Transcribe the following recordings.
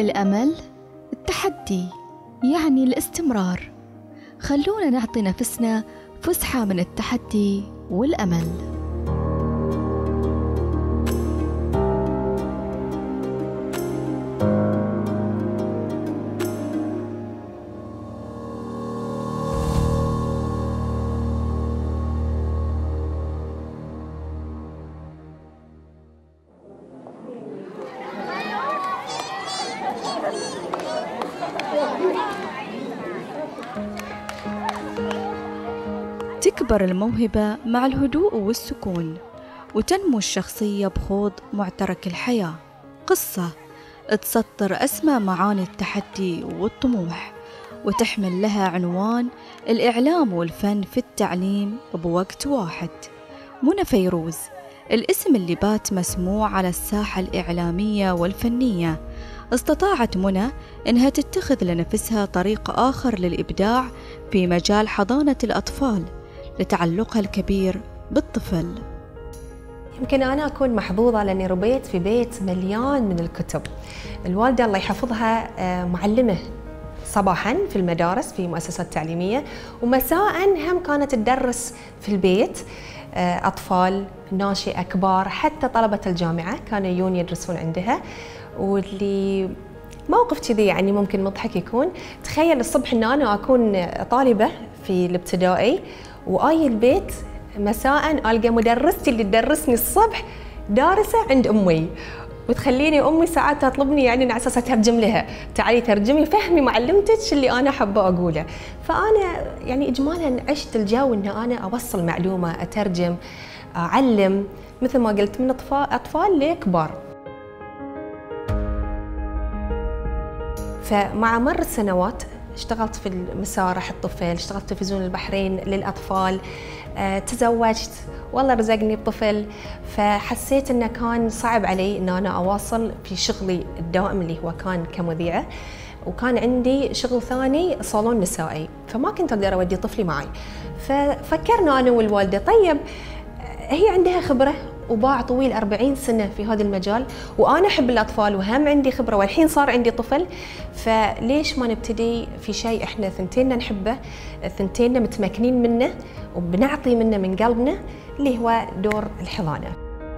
الأمل، التحدي، يعني الاستمرار. خلونا نعطي نفسنا فسحة من التحدي والأمل. تكبر الموهبة مع الهدوء والسكون، وتنمو الشخصية بخوض معترك الحياة. قصة تسطر أسمى معاني التحدي والطموح، وتحمل لها عنوان الإعلام والفن في التعليم بوقت واحد. منى فيروز، الاسم اللي بات مسموع على الساحة الإعلامية والفنية. استطاعت منى إنها تتخذ لنفسها طريق آخر للإبداع في مجال حضانة الأطفال لتعلقها الكبير بالطفل. يمكن أنا أكون محظوظة لأني ربيت في بيت مليان من الكتب. الوالدة الله يحفظها معلمة صباحاً في المدارس في مؤسسات تعليمية، ومساءً هم كانت تدرس في البيت أطفال، ناشئة، كبار، حتى طلبة الجامعة كانوا يجون يدرسون عندها. واللي موقف كذي يعني ممكن مضحك يكون، تخيل الصبح إن أنا أكون طالبة في الابتدائي وآي البيت مساءً ألقى مدرستي اللي تدرسني الصبح دارسة عند أمي، وتخليني أمي ساعات تطلبني يعني على أساس أترجم لها، تعالي ترجمي فهمي معلمتك اللي أنا حابة أقوله. فأنا يعني إجمالاً عشت الجو إن أنا أوصل معلومة، أترجم، أعلم، مثل ما قلت من أطفال لكبار. فمع مر السنوات اشتغلت في مسارح الطفل، اشتغلت في تلفزيون البحرين للأطفال، تزوجت والله رزقني بطفل. فحسيت انه كان صعب علي ان انا اواصل في شغلي الدائم اللي هو كان كمذيعة، وكان عندي شغل ثاني صالون نسائي، فما كنت اقدر اودي طفلي معي. ففكرنا انا والوالدة، طيب هي عندها خبرة وباع طويل 40 سنة في هذا المجال، وأنا أحب الأطفال وهم عندي خبرة والحين صار عندي طفل، فليش ما نبتدي في شيء إحنا ثنتين نحبه، ثنتين متمكنين منه وبنعطي منه من قلبنا، اللي هو دور الحضانة.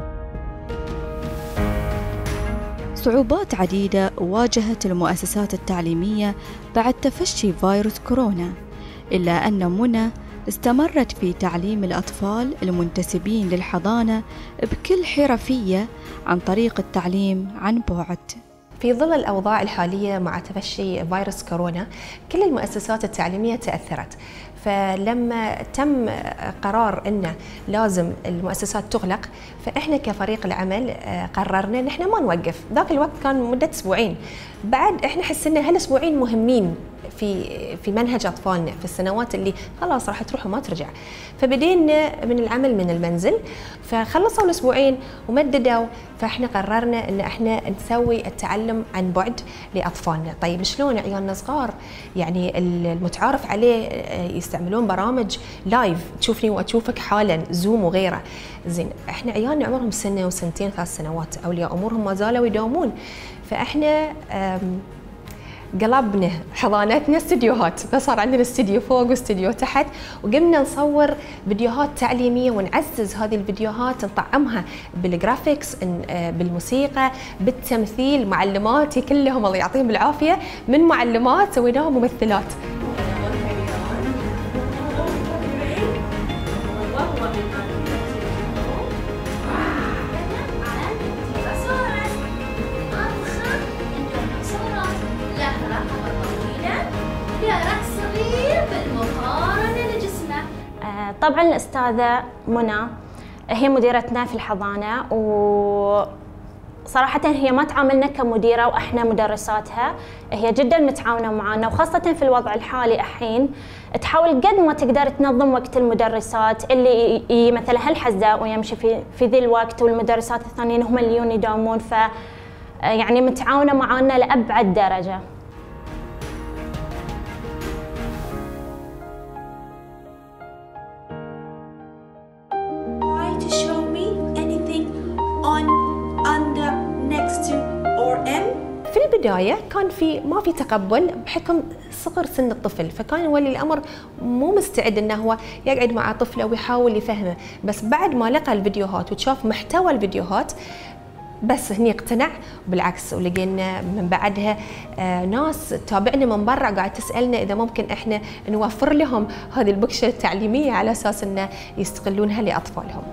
صعوبات عديدة واجهت المؤسسات التعليمية بعد تفشي فيروس كورونا، إلا أن منى استمرت في تعليم الأطفال المنتسبين للحضانة بكل حرفية عن طريق التعليم عن بعد. في ظل الأوضاع الحالية مع تفشي فيروس كورونا كل المؤسسات التعليمية تأثرت، فلما تم قرار أنه لازم المؤسسات تغلق، فإحنا كفريق العمل قررنا أن إحنا ما نوقف. ذاك الوقت كان مدة أسبوعين، بعد إحنا حسنا هالأسبوعين مهمين في منهج أطفالنا في السنوات اللي خلاص راح تروح وما ترجع. فبدينا من العمل من المنزل، فخلصوا الأسبوعين ومددوا، فإحنا قررنا أن إحنا نسوي التعلم عن بعد لأطفالنا. طيب شلون عيالنا صغار يعني المتعارف عليه يستعملون برامج لايف، تشوفني وأشوفك حالا، زوم وغيره. زين إحنا عيالنا عمرهم سنة وسنتين 3 سنوات، أولياء أمورهم ما زالوا يداومون، فإحنا قلبنا حضانتنا استديوهات، فصار عندنا استديو فوق واستديو تحت، وقمنا نصور فيديوهات تعليمية ونعزز هذه الفيديوهات، نطعمها بالجرافيكس، بالموسيقى، بالتمثيل. معلماتي كلهم الله يعطيهم العافية من معلمات سويناهم ممثلات. طبعا الأستاذة منى هي مديرتنا في الحضانة، وصراحة هي ما تعاملنا كمديرة وإحنا مدرساتها، هي جدا متعاونة معنا، وخاصة في الوضع الحالي الحين تحاول قد ما تقدر تنظم وقت المدرسات اللي مثلا هالحزة ويمشي في ذي الوقت، والمدرسات الثانيين هم اللي يداومون، ف يعني متعاونة معنا لأبعد درجة. بالبدايه كان ما في تقبل بحكم صغر سن الطفل، فكان ولي الامر مو مستعد انه هو يقعد مع طفله ويحاول يفهمه، بس بعد ما لقى الفيديوهات وشاف محتوى الفيديوهات بس هني اقتنع. بالعكس، ولقينا من بعدها ناس تتابعنا من برا قاعد تسالنا اذا ممكن احنا نوفر لهم هذه البكشه التعليميه على اساس انه يستغلونها لاطفالهم.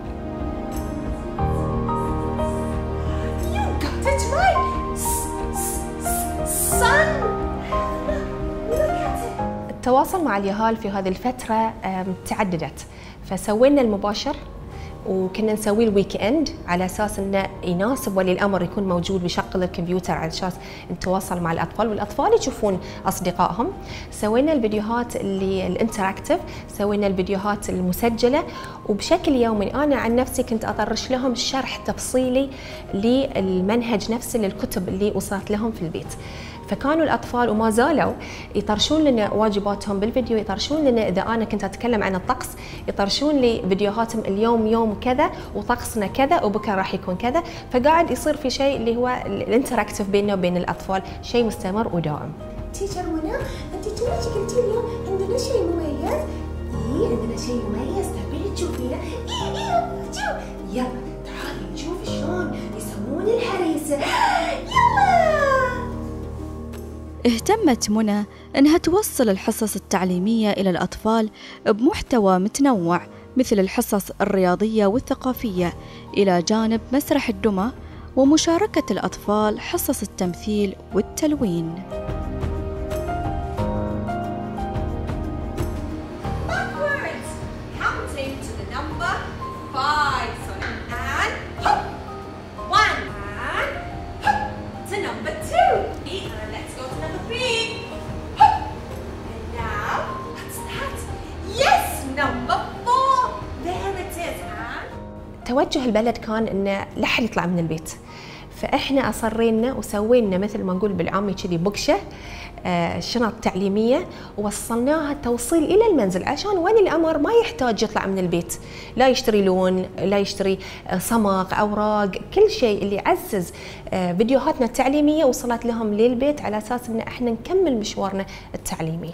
التواصل مع اليهال في هذه الفترة تعددت، فسوينا المباشر وكنا نسوي الويك اند على اساس انه يناسب ولي الامر يكون موجود ويشغل الكمبيوتر على اساس نتواصل مع الاطفال والاطفال يشوفون اصدقائهم. سوينا الفيديوهات اللي الانتراكتيف، سوينا الفيديوهات المسجله، وبشكل يومي انا عن نفسي كنت اطرش لهم شرح تفصيلي للمنهج نفسه للكتب اللي وصلت لهم في البيت. فكانوا الاطفال وما زالوا يطرشون لنا واجباتهم بالفيديو، يطرشون لنا اذا انا كنت اتكلم عن الطقس يطرشون لي فيديوهاتهم اليوم يوم كذا وطقسنا كذا وبكره راح يكون كذا، فقاعد يصير في شيء اللي هو الانتراكتيف بيننا وبين الاطفال، شيء مستمر ودائم. تيتشر منى، انت توك قلتي اليوم عندنا شيء مميز. ايه عندنا شيء مميز، تبين تشوفينه؟ ايه شوف، يلا تعالي نشوف شلون يسوون الهريسه. يلا. اهتمت منى أنها توصل الحصص التعليمية إلى الأطفال بمحتوى متنوع مثل الحصص الرياضية والثقافية، إلى جانب مسرح الدمى ومشاركة الأطفال حصص التمثيل والتلوين. توجه البلد كان انه لا حد يطلع من البيت، فاحنا اصرينا وسوينا مثل ما نقول بالعامي كذي بكشه شنط تعليميه ووصلناها توصيل الى المنزل عشان ولي الامر ما يحتاج يطلع من البيت، لا يشتري لون، لا يشتري صمغ، اوراق، كل شيء اللي يعزز فيديوهاتنا التعليميه وصلت لهم للبيت على اساس ان احنا نكمل مشوارنا التعليمي.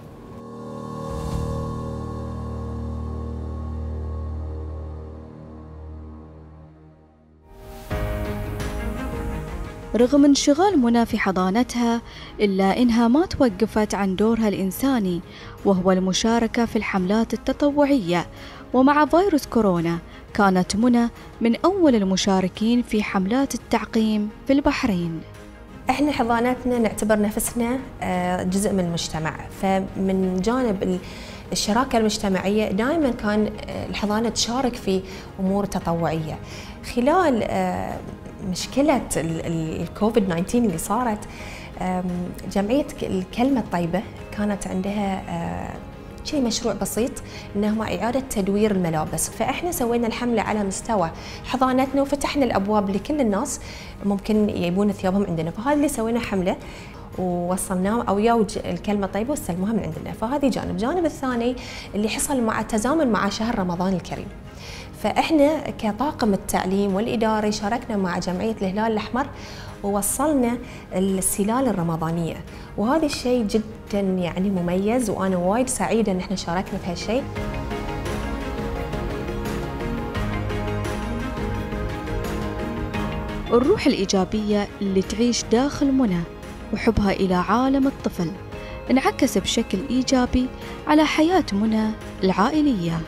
رغم انشغال منى في حضانتها إلا إنها ما توقفت عن دورها الإنساني وهو المشاركة في الحملات التطوعية. ومع فيروس كورونا كانت منى من أول المشاركين في حملات التعقيم في البحرين. احنا حضانتنا نعتبر نفسنا جزء من المجتمع، فمن جانب الشراكة المجتمعية دائما كان الحضانة تشارك في أمور تطوعية. خلال مشكلة الكوفيد 19 اللي صارت، جمعية الكلمة الطيبة كانت عندها شيء مشروع بسيط انه اعاده تدوير الملابس، فاحنا سوينا الحمله على مستوى حضانتنا وفتحنا الابواب لكل الناس ممكن يجيبون ثيابهم عندنا، فهذا اللي سوينا حمله ووصلناه او يوج الكلمه الطيبه واستلموها من عندنا. فهذه جانب. الجانب الثاني اللي حصل مع تزامن مع شهر رمضان الكريم، فاحنا كطاقم التعليم والاداري شاركنا مع جمعيه الهلال الاحمر ووصلنا السلال الرمضانيه، وهذا الشيء جدا يعني مميز وانا وايد سعيده ان احنا شاركنا في هالشيء. الروح الإيجابية اللي تعيش داخل منى وحبها إلى عالم الطفل انعكس بشكل إيجابي على حياة منى العائلية.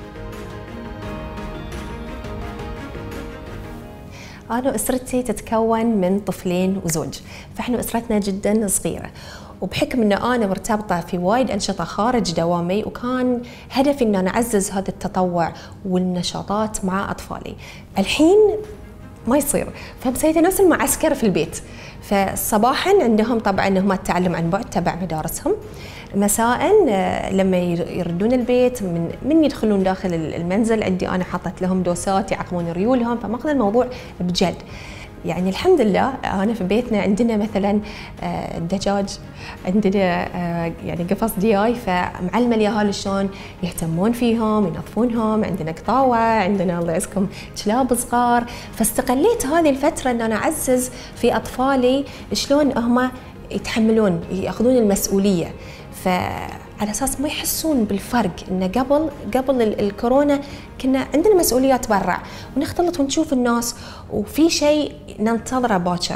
أنا أسرتي تتكون من طفلين وزوج، فإحنا أسرتنا جدا صغيرة، وبحكم أن أنا مرتبطة في وايد أنشطة خارج دوامي، وكان هدفي أن أنا أعزز هذا التطوع والنشاطات مع أطفالي. الحين ما يصير، فمسوية نفس المعسكر في البيت. فصباحا عندهم طبعا هم التعلم عن بعد تبع مدارسهم، مساء لما يردون البيت من يدخلون داخل المنزل عندي انا حطت لهم دوسات يعقمون ريولهم، فماخذ الموضوع بجد. يعني الحمد لله انا في بيتنا عندنا مثلا دجاج، عندنا يعني قفص دياي، فمعلمه اليهال شلون يهتمون فيهم ينظفونهم، عندنا قطاوه، عندنا الله يعزكم كلاب صغار. فاستغليت هذه الفتره ان انا اعزز في اطفالي شلون هم يتحملون ياخذون المسؤوليه، فعلى اساس ما يحسون بالفرق. انه قبل الكورونا كنا عندنا مسؤوليات برا ونختلط ونشوف الناس وفي شيء ننتظره باكر.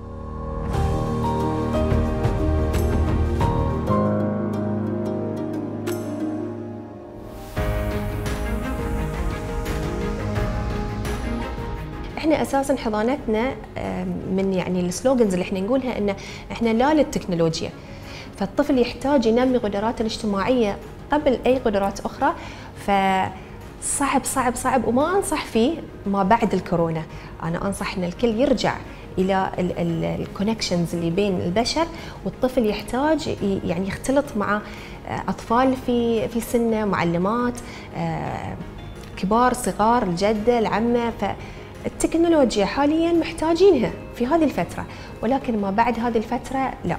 احنا اساسا حضانتنا من يعني السلوجنز اللي احنا نقولها ان احنا لا للتكنولوجيا، فالطفل يحتاج ينمي قدراته الاجتماعيه قبل اي قدرات اخرى. فصعب صعب صعب وما انصح فيه ما بعد الكورونا. انا انصح ان الكل يرجع الى الكونكشنز اللي بين البشر، والطفل يحتاج يعني يختلط مع اطفال في سنه، معلمات، كبار صغار، الجده، العمه. التكنولوجيا حاليا محتاجينها في هذه الفترة، ولكن ما بعد هذه الفترة لا.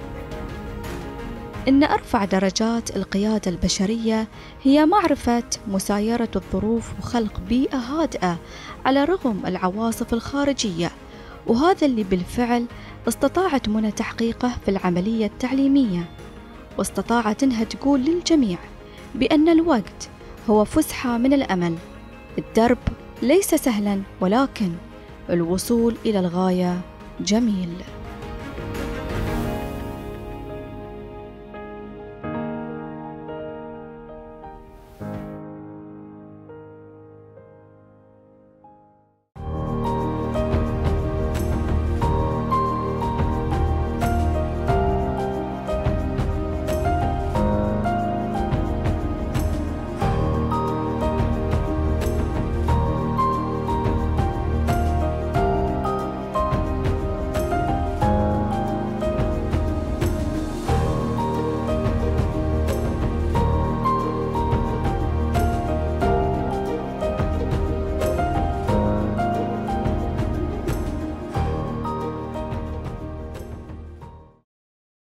إن أرفع درجات القيادة البشرية هي معرفة مسايرة الظروف وخلق بيئة هادئة على رغم العواصف الخارجية، وهذا اللي بالفعل استطاعت منى تحقيقه في العملية التعليمية، واستطاعت إنها تقول للجميع بأن الوقت هو فسحة من الأمل. الدرب ليس سهلا، ولكن الوصول إلى الغاية جميل.